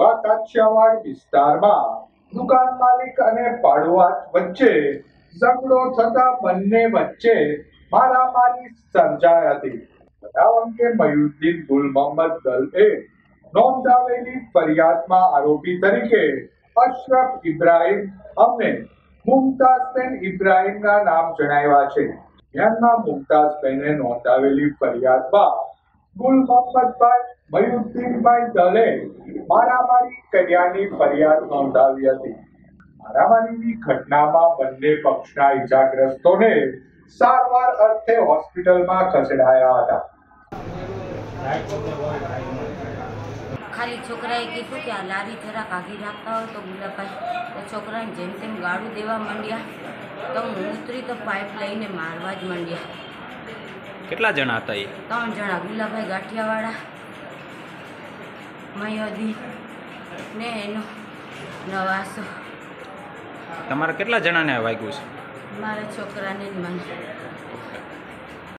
એવા કાછિયાવાડ વિસ્તારમાં દુકાન માલિક અને ભાડુઆત વચ્ચે ઝઘડો થતા બંને વચ્ચે મારામારી સર્જાઈ હતી. બનાવ અંગે મયુદ્દીન ગુલ મોહમ્મદ દલએ નોંધાવેલી ફરિયાદમાં આરોપી તરીકે અશરફ ઇબ્રાહિમ અને મુમતાઝબેન ઇબ્રાહિમના નામ જણાવ્યા છે. દરમિયાનમાં મુમતાઝબેને નોંધાવેલી ફરિયાદમાં ગુલ મોહમ્મદભાઈ મયુદ્દીનભાઈ દલે મારામારી કર્યાની ફરિયાદ નોંધાવી હતી. મારામારીની ઘટનામાં બંને પક્ષના ઈજાગ્રસ્તોને સારવાર અર્થે હોસ્પિટલમાં ખસેડાયા હતા. ખાલી છોકરાએ કીધું કે આ લારી જરાક આગી રાખતા હોય તો ગુલાબભાઈ તો છોકરાને જેમ તેમ ગાળું દેવા માંડ્યા. તો હું ઉતરી તો પાઇપ લઈને મારવા જ માંડ્યા. કેટલા જણા હતા એ? 3 જણા. ગુલાબભાઈ ગાંઠિયાવાળા, મયુદ્દીન ને એનો નવાસો. તમારા કેટલા જણાને વાગ્યું છે? મારા છોકરાને જ મને.